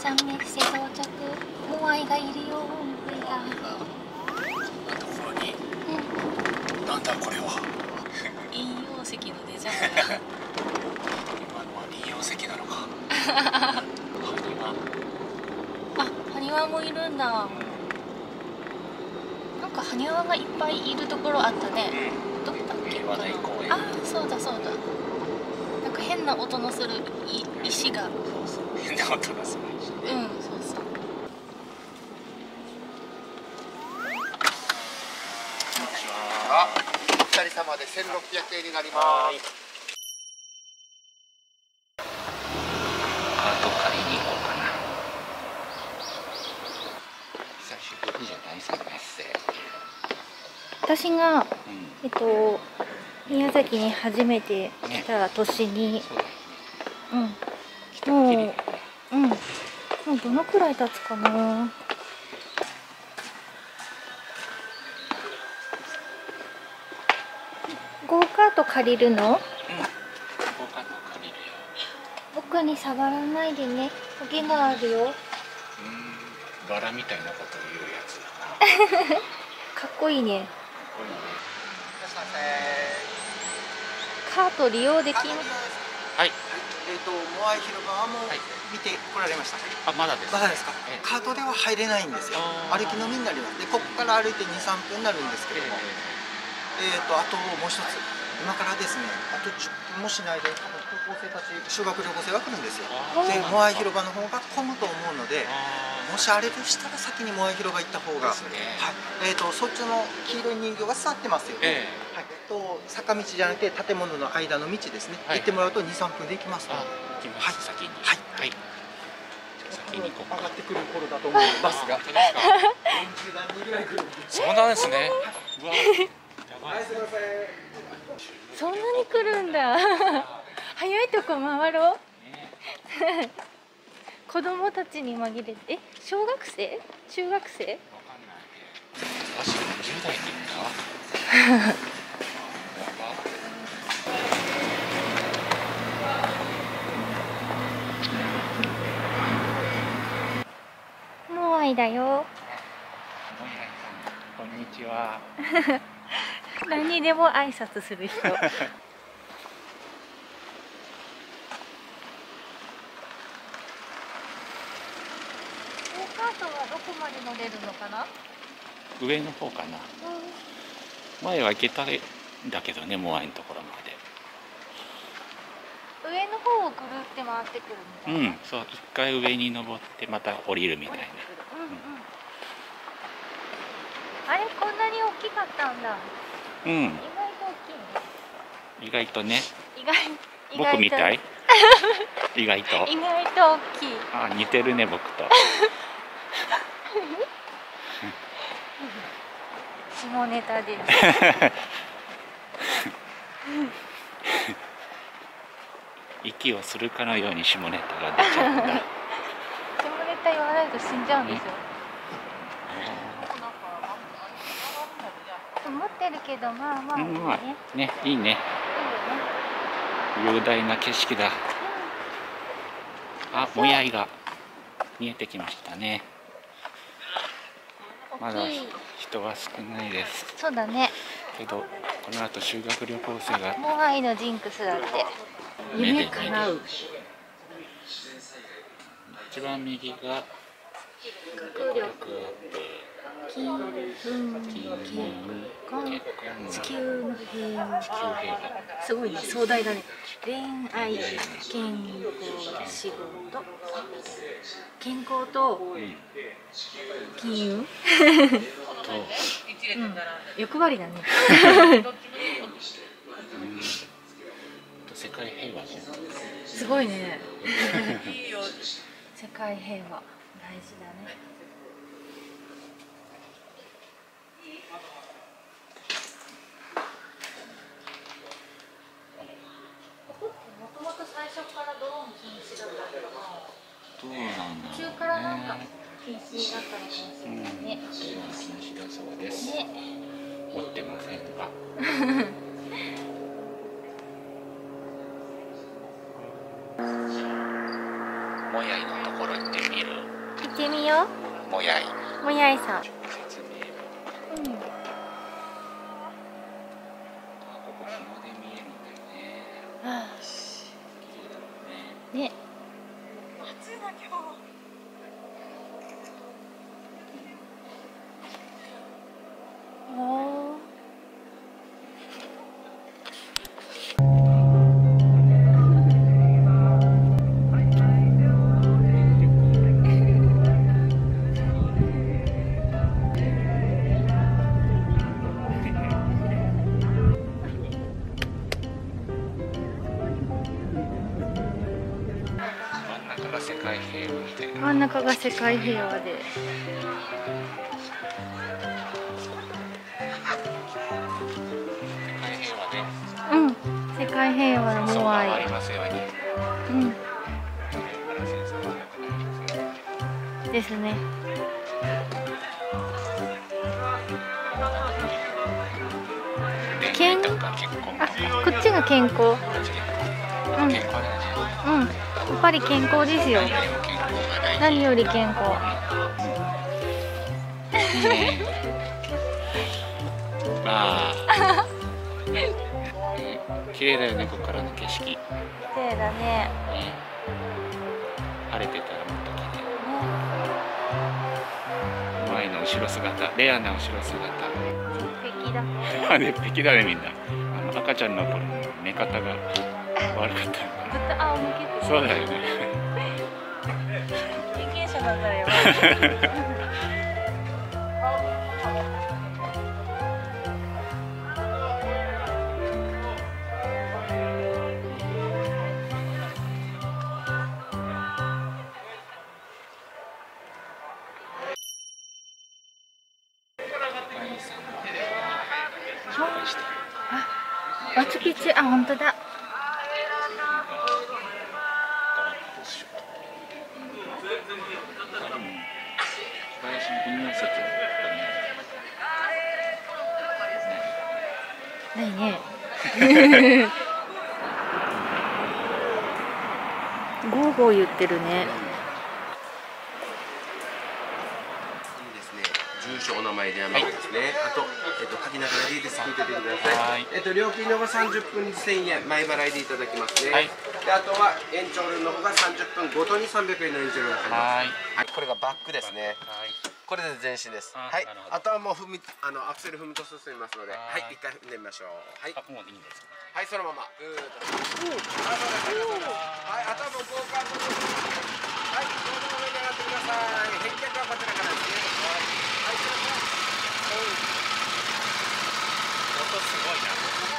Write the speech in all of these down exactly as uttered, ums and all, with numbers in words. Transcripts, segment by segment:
さんメッセ到着。モアイがいるよ。モアイが。 こんなところに。うん、なんだこれは。 飲用石のデジャブ。 今のは飲用石なのか。埴輪。 あ、埴輪もいるんだ。なんか埴輪がいっぱいいるところあったね。うん、どこだっけ。 平和台公園。 あ、そうだそうだ。なんか変な音のするい石が。 そうそう、変な音がする石。 うん、そうそう。 あ、お二人様で千六百円になります。 カート借りに行こうかな。久しぶりじゃないさ、メッセ。 私が、うん、えっと宮崎に初めて来た年に、ね、うん、もう、うん、もうどのくらい経つかな。ゴーカート借りるの？うん、ゴーカート借りるよ。 僕に触らないでね。トゲがあるよ。うん、 バラみたいなこと言うやつだな。 かっこいいね。 いらっしゃいませ。 カート利用できます。 はい。えっとモアイ広場も見て来られました。 あ、まだです。 まだですか。ええ、カートでは入れないんですよ。歩きのみになります。で、ここから歩いてに、さんぷんになるんですけども。えっとあともう一つ。今からですね。あとじゅっぷんもしないで高校生たち修学旅行生が来るんですよ。で、モアイ広場の方が混むと思うので。もしあれでしたら先にモアイ広場行った方が、ね、はい、えっ、ー、とそっちの黄色い人形が座ってますよね。えー、はい、と坂道じゃなくて建物の間の道ですね。はい、行ってもらうとに、さんぷんで行きますので。 行きます。はい、先に。はい。はい。先にここ上がってくる頃だと思うバスが。よんじゅうだんにんぐらい来る。 そうなんですね。うわ。 はい、すみません。 そんなに来るんだ。早いとこ回ろう。子供たちに紛れて、え、小学生？中学生？わかんない。 私もじゅう代に行った。 モアイだよ。 こんにちは。 何にでも挨拶する人。どこまで乗れるのかな？ 上の方かな。うん、前は行けたんだけどね、モアイのところまで。 上の方をぐるって回ってくるみたいな。 うん、そう、一回上に登ってまた降りるみたいな。 うんうん。あれ、こんなに大きかったんだ。うん。意外と大きい。 意外とね。 意外。 僕みたい。意外と。 意外と大きい。 あ、似てるね、僕と。 下ネタです。 息をするかのように下ネタが出ちゃうんだ。下ネタ言わないと死んじゃうんですよ。持ってるけど、まあまあいいね。 うん、ね、いいね。雄大な景色だ。あ、もやいが見えてきましたね。まだ人は少ないです。 そうだね。 けどこの後修学旅行生が。 モアイのジンクスだって。夢叶う。 一番右が学力、金運、結婚、地球の平和。すごいね、壮大だね。恋愛、健康、仕事、健康と金運。うん、欲張りだね。 世界平和。 すごいね。世界平和、大事だね。もともと最初からドローン禁止だったけど、 どうなんだろうね。 途中からなんか禁止だったのかもしれないね。 ドローン禁止だそうです。ね、持ってませんが。もやいのところ行ってみる。 行ってみよう。もやい。 う。もやいさん。 説明。 うん。 あ、ここ日の出見えるんだよね。 ああ。 綺麗だろうね。 ね。暑いな今日。ああ。 世界平和みたいな。 真ん中が世界平和で。 世界平和で。 うん。世界平和のモアイ。 ありますように。 うん。ですね。健康。あ、こっちが健康。うん。うん。やっぱり健康ですよ。何より健康。 まあ。綺麗だよね、ここからの景色。綺麗だね。 晴れてたらもっと綺麗。前の後ろ姿、レアな後ろ姿。 鉄壁だ。 鉄壁だね、みんな。あの赤ちゃんの頃の寝方が悪かった。 ずっと仰向けって。 そうだよね。 経験者だったらやばい。あ、マチュピチュ、あ、本当だ。ないね。ゴーゴー言ってるね。 住所、お名前、電話番号ですね。あと、えっと、書きながらでいいです。聞いててください。えっと、料金の方がさんじゅっぷんにせんえん、前払いでいただきますね。はい、で、あとは延長料の方がさんじゅっぷんごとにさんびゃくえんの延長料がかかります。はい、これがバックですね。はい、これで全身です。はい、あとはもう踏み、あの、アクセル踏むと進みますので、はい、一回踏んでみましょう。はい。もういいんですか。はい、そのまま。ぐーっと。はい、あとはもう交換。はい、そのまま上に上がってください。返却はこちらからですね。はい、そのまま。音すごいな。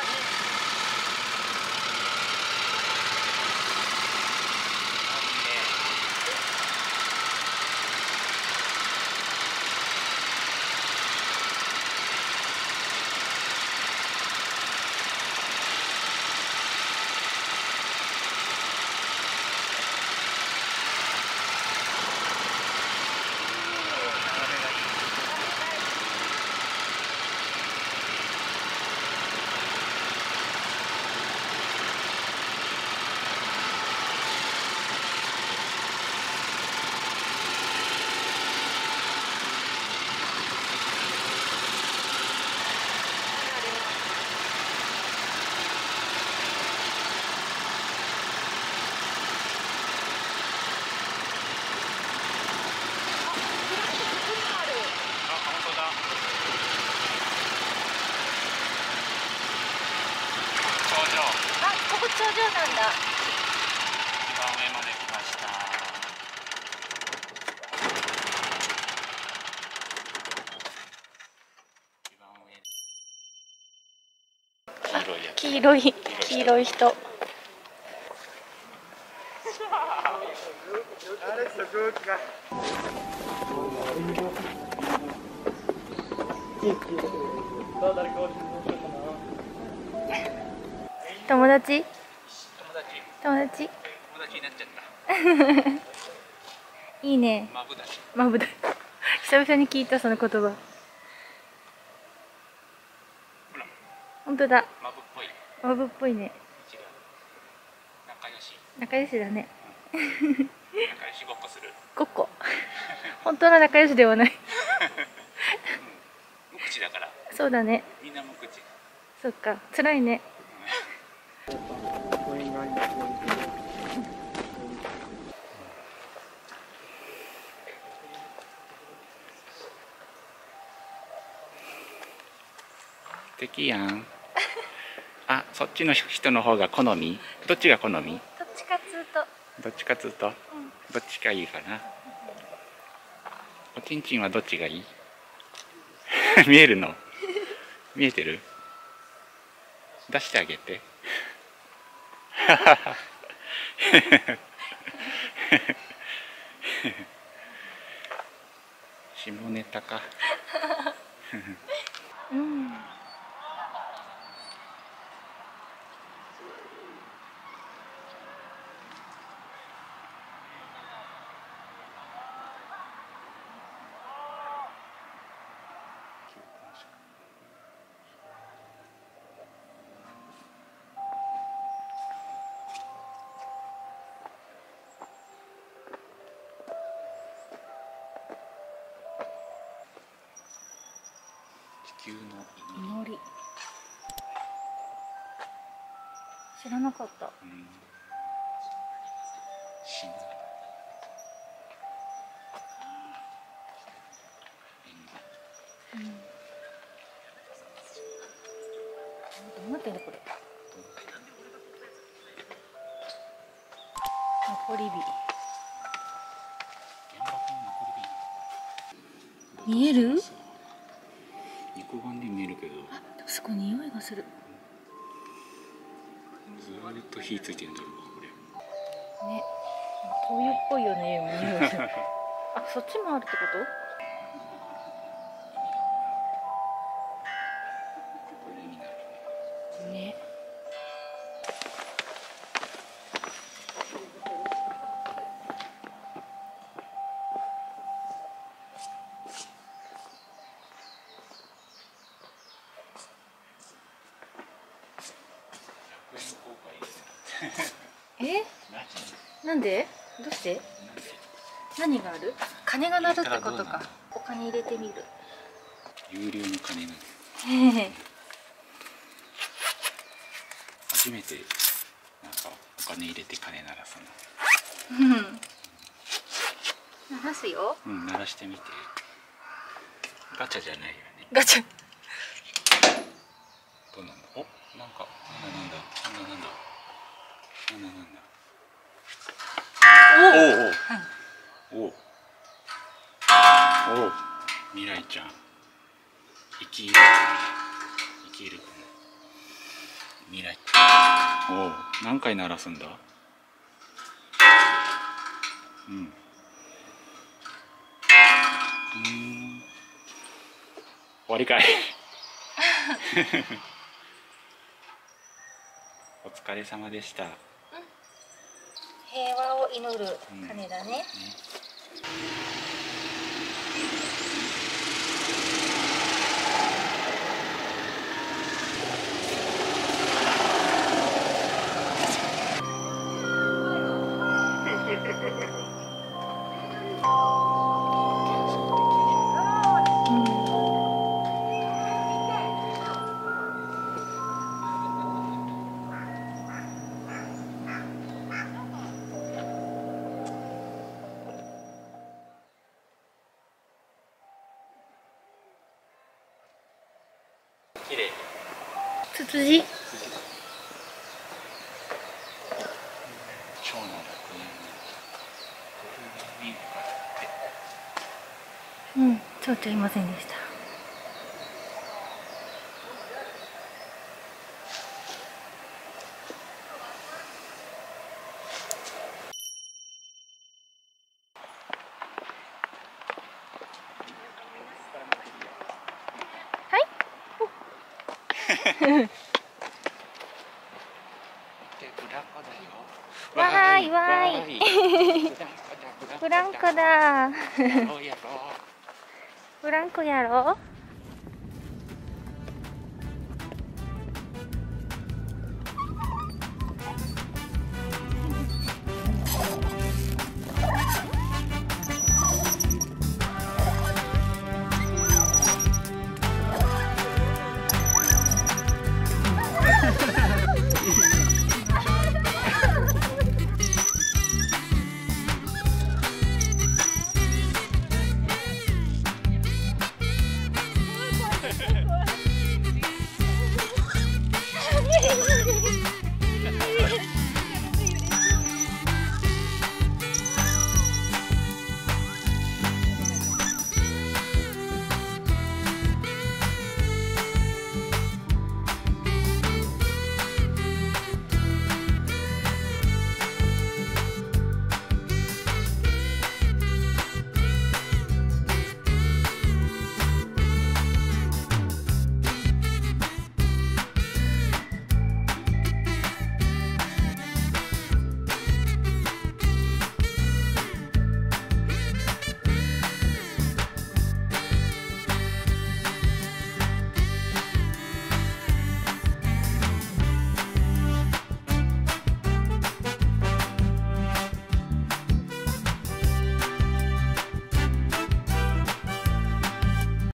頂上なんだ。 一番上まで来ました。一番上。黄色いやつ。黄色い黄色い人。友達？友達？友達になっちゃった。 いいね。 マブダチ。 マブダチ。久々に聞いたその言葉。本当だ。 マブっぽい。 マブっぽいね。 仲良し。 仲良しだね。 仲良しごっこする。 ごっこ。本当の仲良しではない。 無口だから。 そうだね。 みんな無口。 そっか、辛いね。 素敵やん。あ、そっちの人の方が好み？どっちが好み？ どっちかつうと。 どっちかつうと、うん、どっちがいいかな。おちんちんはどっちがいい？見えるの？見えてる？出してあげて。下ネタか。 うん。 地球の祈り。知らなかった。 うん。死ぬ。 うん。どうなってんだこれ。残り火。見える？ 肉眼で見えるけど。 あ、でもすごい匂いがする。 ずーっと火ついてるんだろうこれ。 ね、灯油っぽいよね、匂いする。あ、そっちもあるってこと？ね。え？なんで？どうして？何がある？金が鳴るってことか。お金入れてみる。 有料の金なの。初めてなんかお金入れて金鳴らすの。 うん。鳴らすよ。 うん、鳴らしてみて。ガチャじゃないよね。 ガチャ。 どうなんだ。お、なんかなんだなんだなんだなんだなんだなんだ。おおおおおお未来ちゃん生きる生きる未来おお何回鳴らすんだ。うんうん終わりかい。お疲れ様でした。 平和を祈る鐘だね。うんね。 綺麗。 ツツジ。 蝶の楽園に向かって。 うん、蝶々いませんでした。わーいわーい。ブランコだ。ブランコやろう。